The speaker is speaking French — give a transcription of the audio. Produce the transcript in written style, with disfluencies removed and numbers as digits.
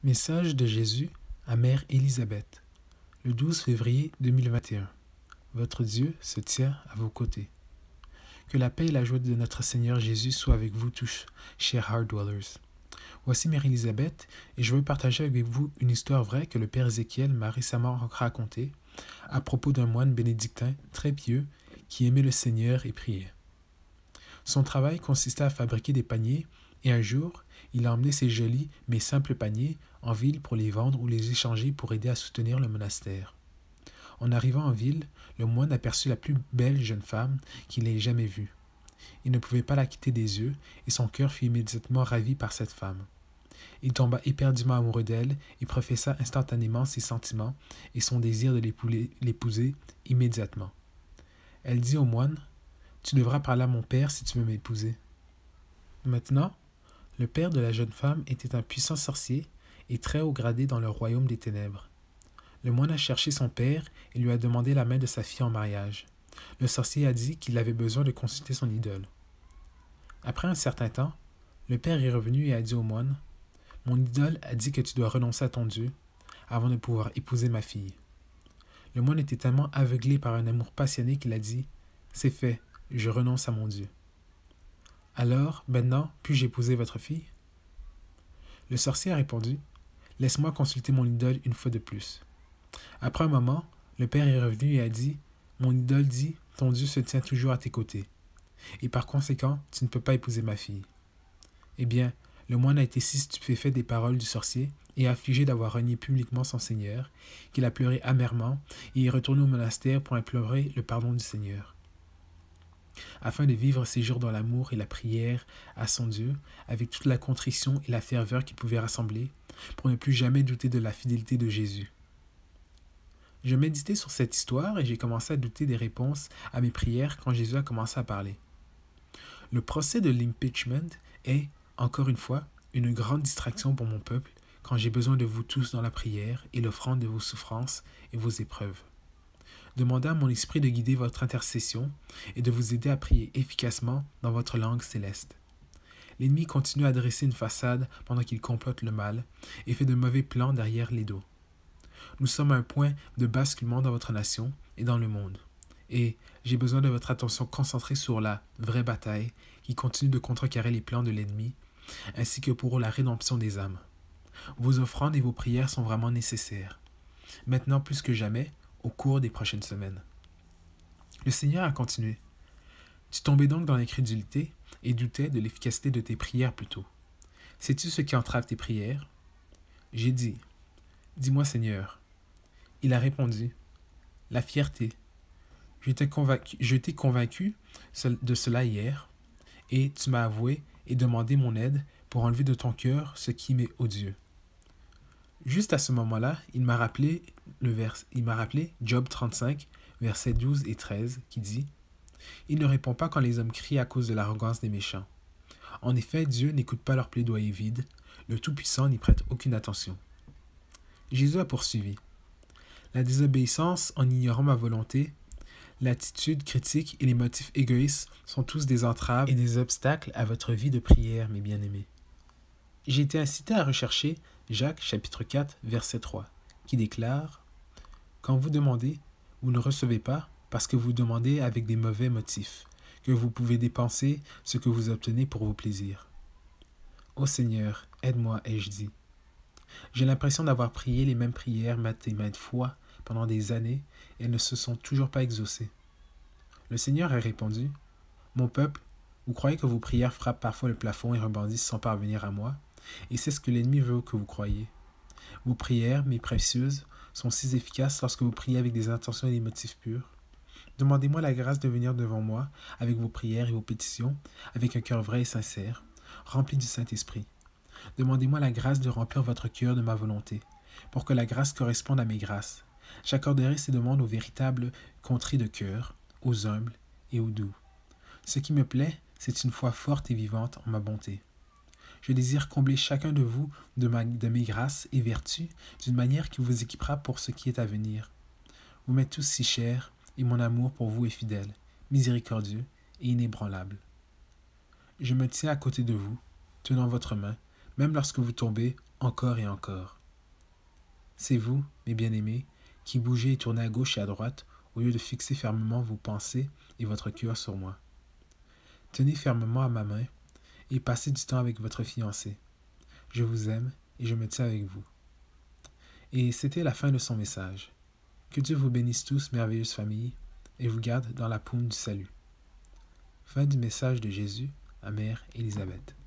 Message de Jésus à Mère Élisabeth, le 12 février 2021. Votre Dieu se tient à vos côtés. Que la paix et la joie de notre Seigneur Jésus soient avec vous tous, chers Heart Dwellers. Voici Mère Élisabeth et je veux partager avec vous une histoire vraie que le Père Ézéchiel m'a récemment racontée à propos d'un moine bénédictin très pieux qui aimait le Seigneur et priait. Son travail consistait à fabriquer des paniers et un jour, il a emmené ces jolis mais simples paniers en ville pour les vendre ou les échanger pour aider à soutenir le monastère. En arrivant en ville, le moine aperçut la plus belle jeune femme qu'il ait jamais vue. Il ne pouvait pas la quitter des yeux et son cœur fut immédiatement ravi par cette femme. Il tomba éperdument amoureux d'elle et professa instantanément ses sentiments et son désir de l'épouser immédiatement. Elle dit au moine : « Tu devras parler à mon père si tu veux m'épouser. » Maintenant, le père de la jeune femme était un puissant sorcier et très haut gradé dans le royaume des ténèbres. Le moine a cherché son père et lui a demandé la main de sa fille en mariage. Le sorcier a dit qu'il avait besoin de consulter son idole. Après un certain temps, le père est revenu et a dit au moine : « Mon idole a dit que tu dois renoncer à ton Dieu avant de pouvoir épouser ma fille. » Le moine était tellement aveuglé par un amour passionné qu'il a dit : « C'est fait, je renonce à mon Dieu. » « Alors, maintenant, puis-je épouser votre fille ?» Le sorcier a répondu : « Laisse-moi consulter mon idole une fois de plus. » Après un moment, le père est revenu et a dit : « Mon idole dit, ton Dieu se tient toujours à tes côtés. Et par conséquent, tu ne peux pas épouser ma fille. » Eh bien, le moine a été si stupéfait des paroles du sorcier et affligé d'avoir renié publiquement son Seigneur, qu'il a pleuré amèrement et est retourné au monastère pour implorer le pardon du Seigneur. Afin de vivre ses jours dans l'amour et la prière à son Dieu, avec toute la contrition et la ferveur qu'il pouvait rassembler, pour ne plus jamais douter de la fidélité de Jésus. Je méditais sur cette histoire et j'ai commencé à douter des réponses à mes prières quand Jésus a commencé à parler. Le procès de l'impeachment est, encore une fois, une grande distraction pour mon peuple quand j'ai besoin de vous tous dans la prière et l'offrande de vos souffrances et vos épreuves. Demandez à mon esprit de guider votre intercession et de vous aider à prier efficacement dans votre langue céleste. L'ennemi continue à dresser une façade pendant qu'il complote le mal et fait de mauvais plans derrière les dos. Nous sommes à un point de basculement dans votre nation et dans le monde. Et j'ai besoin de votre attention concentrée sur la vraie bataille qui continue de contrecarrer les plans de l'ennemi, ainsi que pour la rédemption des âmes. Vos offrandes et vos prières sont vraiment nécessaires. Maintenant plus que jamais, au cours des prochaines semaines. Le Seigneur a continué. Tu tombais donc dans l'incrédulité et doutais de l'efficacité de tes prières plutôt. Sais-tu ce qui entrave tes prières? J'ai dit, dis-moi Seigneur. Il a répondu, la fierté. Je t'ai convaincu de cela hier, et tu m'as avoué et demandé mon aide pour enlever de ton cœur ce qui m'est odieux. Juste à ce moment-là, il m'a rappelé Job 35, versets 12 et 13, qui dit « Il ne répond pas quand les hommes crient à cause de l'arrogance des méchants. En effet, Dieu n'écoute pas leurs plaidoyers vides, le Tout-Puissant n'y prête aucune attention. » Jésus a poursuivi. La désobéissance en ignorant ma volonté, l'attitude critique et les motifs égoïstes sont tous des entraves et des obstacles à votre vie de prière, mes bien-aimés. J'ai été incité à rechercher Jacques chapitre 4, verset 3, qui déclare « Quand vous demandez, vous ne recevez pas parce que vous demandez avec des mauvais motifs, que vous pouvez dépenser ce que vous obtenez pour vos plaisirs. » Ô Seigneur, aide-moi, ai-je dit. J'ai l'impression d'avoir prié les mêmes prières maintes et maintes fois pendant des années et elles ne se sont toujours pas exaucées. Le Seigneur a répondu « Mon peuple, vous croyez que vos prières frappent parfois le plafond et rebondissent sans parvenir à moi? Et c'est ce que l'ennemi veut que vous croyiez. Vos prières, mes précieuses, sont si efficaces lorsque vous priez avec des intentions et des motifs purs. Demandez-moi la grâce de venir devant moi avec vos prières et vos pétitions, avec un cœur vrai et sincère, rempli du Saint-Esprit. Demandez-moi la grâce de remplir votre cœur de ma volonté, pour que la grâce corresponde à mes grâces. J'accorderai ces demandes aux véritables contrits de cœur, aux humbles et aux doux. Ce qui me plaît, c'est une foi forte et vivante en ma bonté. Je désire combler chacun de vous de mes grâces et vertus d'une manière qui vous équipera pour ce qui est à venir. Vous m'êtes tous si chers et mon amour pour vous est fidèle, miséricordieux et inébranlable. Je me tiens à côté de vous, tenant votre main, même lorsque vous tombez encore et encore. C'est vous, mes bien-aimés, qui bougez et tournez à gauche et à droite au lieu de fixer fermement vos pensées et votre cœur sur moi. Tenez fermement à ma main et passez du temps avec votre fiancé. Je vous aime et je me tiens avec vous. Et c'était la fin de son message. Que Dieu vous bénisse tous, merveilleuse famille, et vous garde dans la paume du salut. Fin du message de Jésus à Mère Élisabeth.